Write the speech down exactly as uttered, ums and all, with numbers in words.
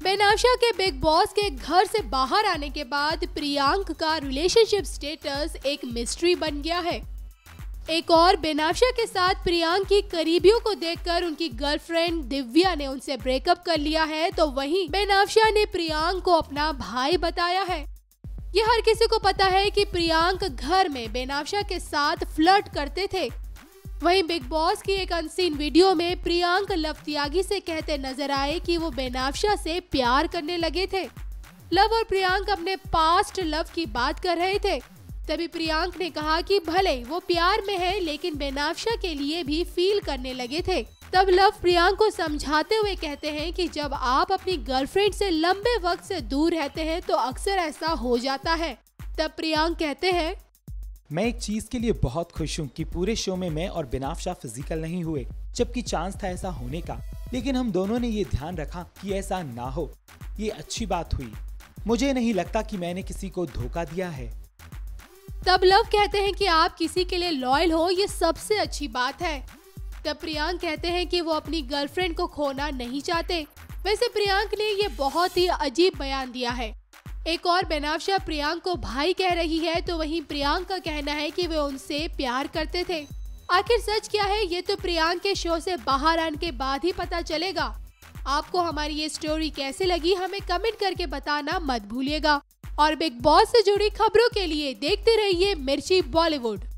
बेनाफ्शा के big boss के घर से बाहर आने के बाद प्रियांक का रिलेशनशिप स्टेटस एक मिस्ट्री बन गया है। एक और बेनाफ्शा के साथ प्रियांक की करीबियों को देखकर उनकी गर्लफ्रेंड दिव्या ने उनसे ब्रेकअप कर लिया है, तो वहीं बेनाफ्शा ने प्रियांक को अपना भाई बताया है। ये हर किसी को पता है कि प्रियांक घर में बेनाफ्शा के साथ फ्लर्ट करते थे। वहीं बिग बॉस की एक अनसीन वीडियो में प्रियांक लव त्यागी से कहते नजर आए कि वो बेनाफ्शा से प्यार करने लगे थे। लव और प्रियांक अपने पास्ट लव की बात कर रहे थे। तभी प्रियांक ने कहा कि भले वो प्यार में है लेकिन बेनाफ्शा के लिए भी फील करने लगे थे। तब लव प्रियांक को समझाते हुए कहते हैं कि जब आप अपनी गर्लफ्रेंड से लंबे वक्त से दूर रहते हैं तो अक्सर ऐसा हो जाता है। तब प्रियांक कहते हैं, मैं एक चीज के लिए बहुत खुश हूँ कि पूरे शो में मैं और बेनाफ्शा फिजिकल नहीं हुए, जबकि चांस था ऐसा होने का, लेकिन हम दोनों ने ये ध्यान रखा कि ऐसा ना हो। ये अच्छी बात हुई। मुझे नहीं लगता कि मैंने किसी को धोखा दिया है। तब लव कहते हैं कि आप किसी के लिए लॉयल हो, ये सबसे अच्छी बात है। तब प्रियांक कहते हैं कि वो अपनी गर्लफ्रेंड को खोना नहीं चाहते। वैसे प्रियांक ने ये बहुत ही अजीब बयान दिया है। एक और बेनाफ्शा प्रियांक को भाई कह रही है, तो वहीं प्रियांक का कहना है कि वे उनसे प्यार करते थे। आखिर सच क्या है, ये तो प्रियांक के शो से बाहर आने के बाद ही पता चलेगा। आपको हमारी ये स्टोरी कैसी लगी, हमें कमेंट करके बताना मत भूलिएगा। और बिग बॉस से जुड़ी खबरों के लिए देखते रहिए मिर्ची बॉलीवुड।